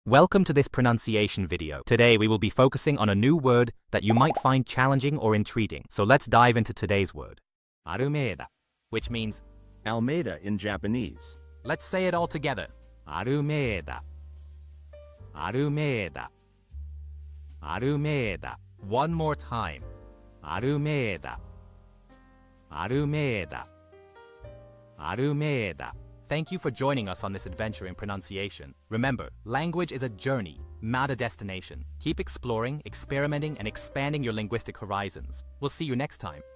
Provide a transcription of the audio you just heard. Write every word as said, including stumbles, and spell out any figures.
Welcome to this pronunciation video. Today we will be focusing on a new word that you might find challenging or intriguing. So let's dive into today's word. Arumeida, which means Almeida in Japanese. Let's say it all together. Arumeida. Arumeida. Arumeida. One more time. Arumeida. Arumeida. Arumeida. Thank you for joining us on this adventure in pronunciation. Remember, language is a journey, not a destination. Keep exploring, experimenting, and expanding your linguistic horizons. We'll see you next time.